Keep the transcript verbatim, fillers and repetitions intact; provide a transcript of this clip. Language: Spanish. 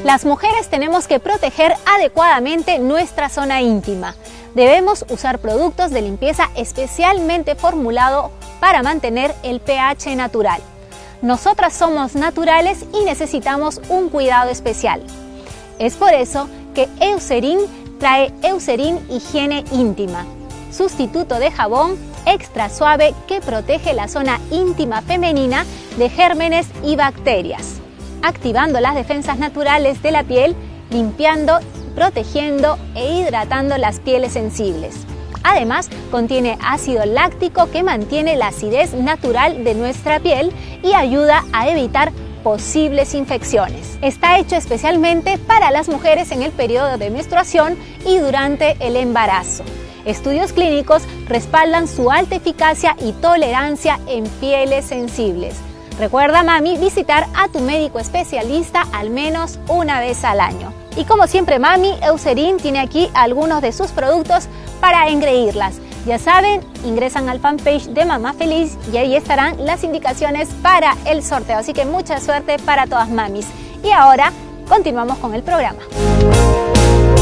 Las mujeres tenemos que proteger adecuadamente nuestra zona íntima. Debemos usar productos de limpieza especialmente formulados para mantener el pH natural. Nosotras somos naturales y necesitamos un cuidado especial. Es por eso que Eucerin trae Eucerin Higiene Íntima, sustituto de jabón extra suave que protege la zona íntima femenina de gérmenes y bacterias, activando las defensas naturales de la piel, limpiando, protegiendo e hidratando las pieles sensibles. Además, contiene ácido láctico que mantiene la acidez natural de nuestra piel y ayuda a evitar posibles infecciones. Está hecho especialmente para las mujeres en el periodo de menstruación y durante el embarazo. Estudios clínicos respaldan su alta eficacia y tolerancia en pieles sensibles. Recuerda, mami, visitar a tu médico especialista al menos una vez al año. Y como siempre, mami, Eucerin tiene aquí algunos de sus productos para engreírlas. Ya saben, ingresan al fanpage de Mamá Feliz y ahí estarán las indicaciones para el sorteo. Así que mucha suerte para todas mamis. Y ahora continuamos con el programa.